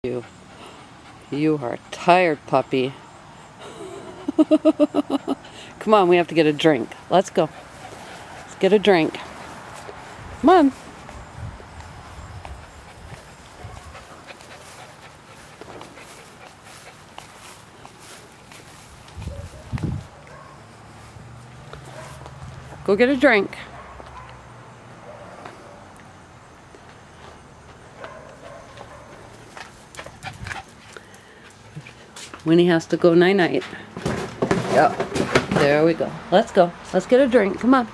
You are a tired puppy. Come on, we have to get a drink. Let's go. Let's get a drink. Come on. Go get a drink. Winnie has to go night-night. Yep. There we go. Let's go. Let's get a drink. Come on.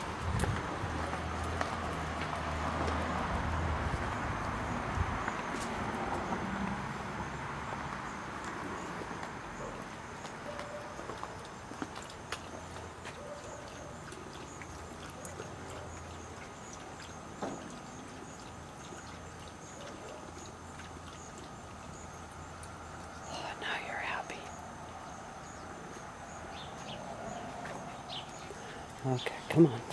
Okay, come on.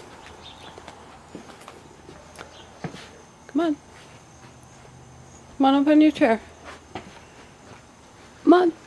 Come on. Come on up in your chair. Come on.